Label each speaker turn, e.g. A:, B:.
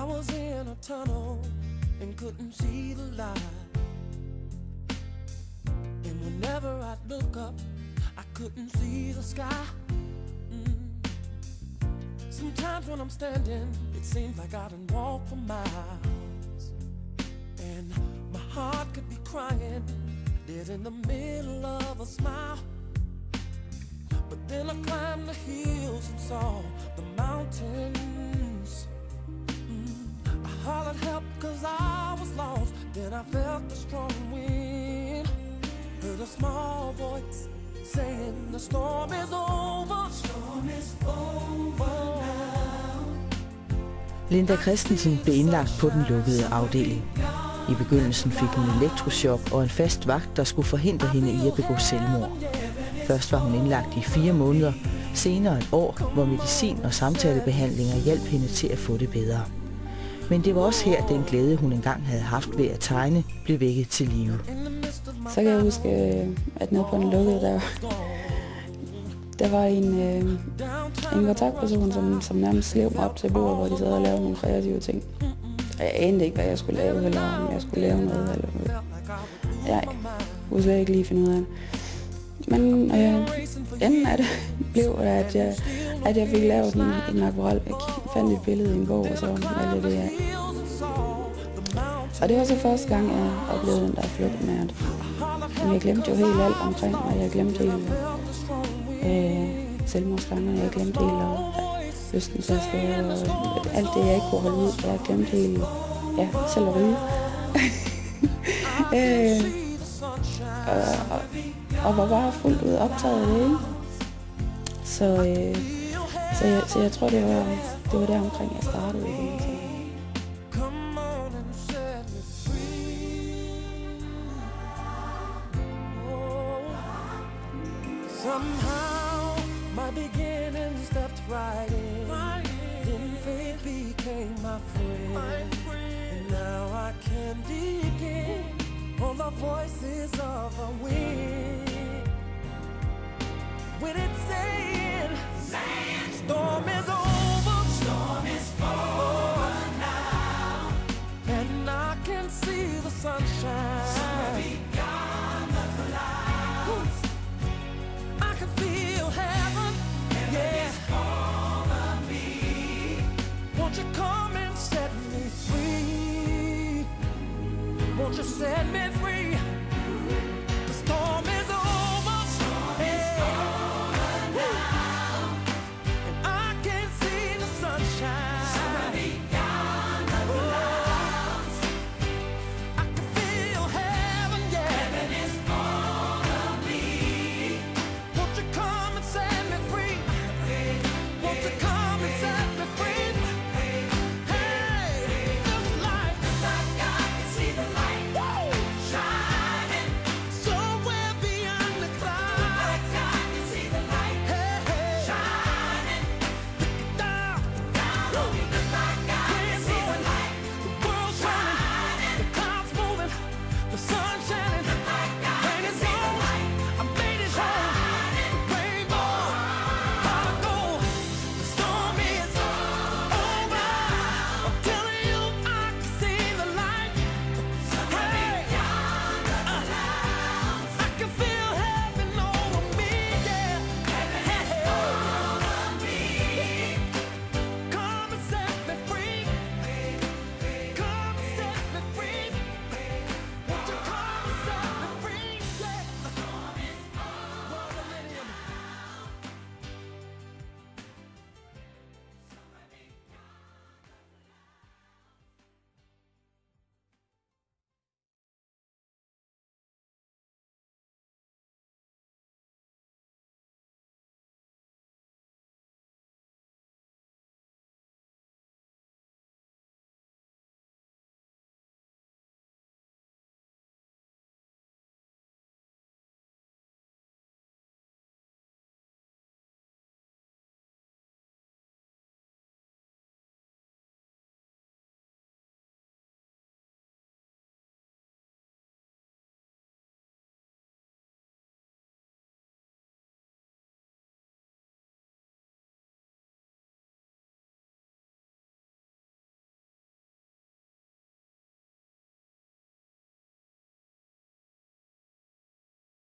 A: was in a tunnel and couldn't see the light. And whenever I'd look up, I couldn't see the sky. Sometimes when I'm standing, it seems like I done walked for miles. And my heart could be crying, dead in the middle of a smile. But then I climbed the hills and saw the mountains. I hollered help cause I was lost. Then I felt the strong wind. Heard a small voice saying the storm is over. Storm is over now.
B: Linda Christensen blev indlagt på den lukkede afdeling. I begyndelsen fik hun elektrochok og en fast vagt, der skulle forhindre hende i at begå selvmord. Først var hun indlagt i 4 måneder, senere et år, hvor medicin og samtalebehandlinger hjalp hende til at få det bedre. Men det var også her, den glæde, hun engang havde haft ved at tegne, blev vækket til live.
C: Så kan jeg huske, at nede på den lukkede, der var en kontaktperson, som nærmest slev mig op til bordet, hvor de sad og lavede nogle kreative ting. Jeg anede ikke, hvad jeg skulle lave, eller om jeg skulle lave noget. Eller jeg kunne slet ikke lige finde ud af det. Men enden af det blev, at jeg fik lavet en akvarel. Jeg fandt et billede i en bog, og så malede det af. Og det var så første gang, jeg oplevede den der flugt med, at jeg glemte jo helt alt omkring mig. Jeg glemte helt selvmordsgangerne, jeg glemte helt lysten til at stå, og alt det, jeg ikke kunne holde ud. Jeg glemte helt, selv at ryge. Og var bare fuldt ud optaget af det, ikke? Så jeg tror, det var der omkring, jeg startede igen.
A: Somehow my beginning stepped right in. Then faith became my friend. And now I can depend on the voices of the wind. When it's saying, storm is over. Storm is over now. And I can see the sunshine. Beyond the clouds. I can feel heaven. Yeah. Over me. Won't you come and set me free? Won't you set me free?